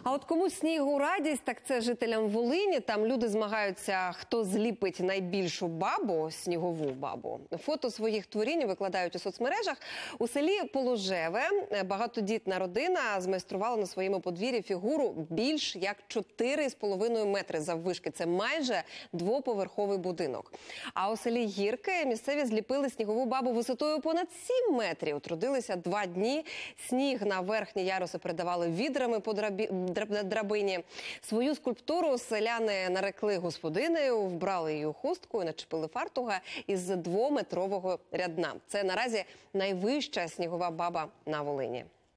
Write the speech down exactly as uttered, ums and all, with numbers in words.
А от кому снігу радість, так це жителям Волині. Там люди змагаються, хто зліпить найбільшу бабу, снігову бабу. Фото своїх творінь викладають у соцмережах. У селі Положеве багатодітна родина змайструвала на своєму подвір'ї фігуру більш як чотири з половиною метри заввишки. Це майже двоповерховий будинок. А у селі Гірки місцеві зліпили снігову бабу висотою понад сім метрів. Трудилися два дні. Сніг на верхні яруси передавали відрами по драбі... драбині. Свою скульптуру селяни нарекли господинею, вбрали її у хустку і начепили фартуга із двометрового рядна. Це наразі найвища снігова баба на Волині.